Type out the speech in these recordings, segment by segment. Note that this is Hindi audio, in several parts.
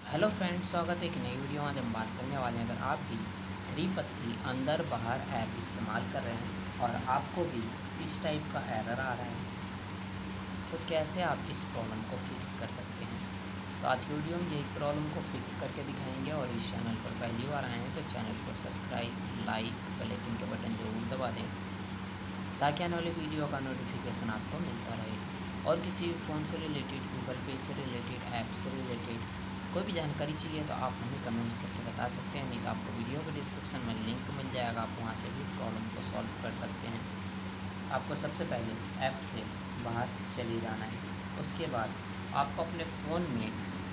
हेलो फ्रेंड्स, स्वागत है एक नई वीडियो में। आज हम बात करने वाले हैं, अगर आप भी हरी पत्ती अंदर बाहर ऐप इस्तेमाल कर रहे हैं और आपको भी इस टाइप का एरर आ रहा है तो कैसे आप इस प्रॉब्लम को फिक्स कर सकते हैं। तो आज की वीडियो में यही प्रॉब्लम को फिक्स करके दिखाएंगे। और इस चैनल पर पहली बार आए हैं तो चैनल को सब्सक्राइब, लाइक, बेल आइकन के बटन जरूर दबा दें ताकि आने वाली वीडियो का नोटिफिकेशन आपको मिलता रहे। और किसी भी फ़ोन से रिलेटेड, गूगल पे से रिलेटेड, ऐप से रिलेटेड कोई भी जानकारी चाहिए तो आप हमें कमेंट्स करके बता सकते हैं। नहीं तो आपको वीडियो के डिस्क्रिप्शन में लिंक मिल जाएगा, आप वहां से भी प्रॉब्लम को सॉल्व कर सकते हैं। आपको सबसे पहले ऐप से बाहर चले जाना है। उसके बाद आपको अपने फ़ोन में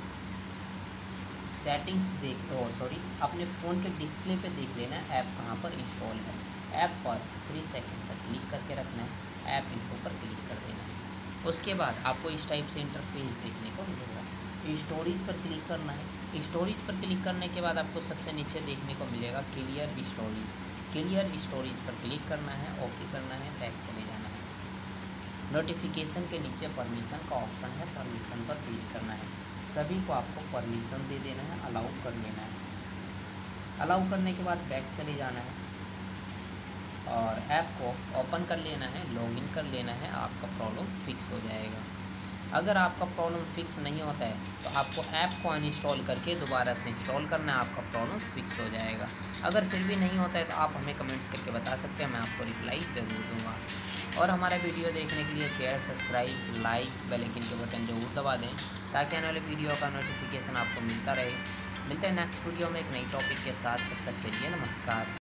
सेटिंग्स अपने फ़ोन के डिस्प्ले पे देख लेना है ऐप कहाँ पर इंस्टॉल है। ऐप पर 3 सेकंड पर क्लिक करके रखना है, ऐप इन्फो पर क्लिक कर देना है। उसके बाद आपको इस टाइप से इंटरफेस देखने को मिलेगा। स्टोरेज पर क्लिक करना है। स्टोरेज पर क्लिक करने के बाद आपको सबसे नीचे देखने को मिलेगा क्लियर स्टोरेज। क्लियर स्टोरेज पर क्लिक करना है, ओके करना है, बैक चले जाना है। नोटिफिकेशन के नीचे परमिशन का ऑप्शन है, परमिशन पर क्लिक करना है। सभी को आपको परमिशन दे देना है, अलाउ कर लेना है। अलाउ करने के बाद बैक चले जाना है और ऐप को ओपन कर लेना है, लॉगिन कर लेना है। आपका प्रॉब्लम फिक्स हो जाएगा। अगर आपका प्रॉब्लम फिक्स नहीं होता है तो आपको ऐप को अनइंस्टॉल करके दोबारा से इंस्टॉल करना है, आपका प्रॉब्लम फिक्स हो जाएगा। अगर फिर भी नहीं होता है तो आप हमें कमेंट्स करके बता सकते हैं, मैं आपको रिप्लाई ज़रूर दूंगा। और हमारा वीडियो देखने के लिए share, subscribe, like, bell icon के बटन ज़रूर दबा दें ताकि आने वाले वीडियो का नोटिफिकेशन आपको मिलता रहे। मिलते हैं नेक्स्ट वीडियो में एक नई टॉपिक के साथ। तब तक के लिए नमस्कार।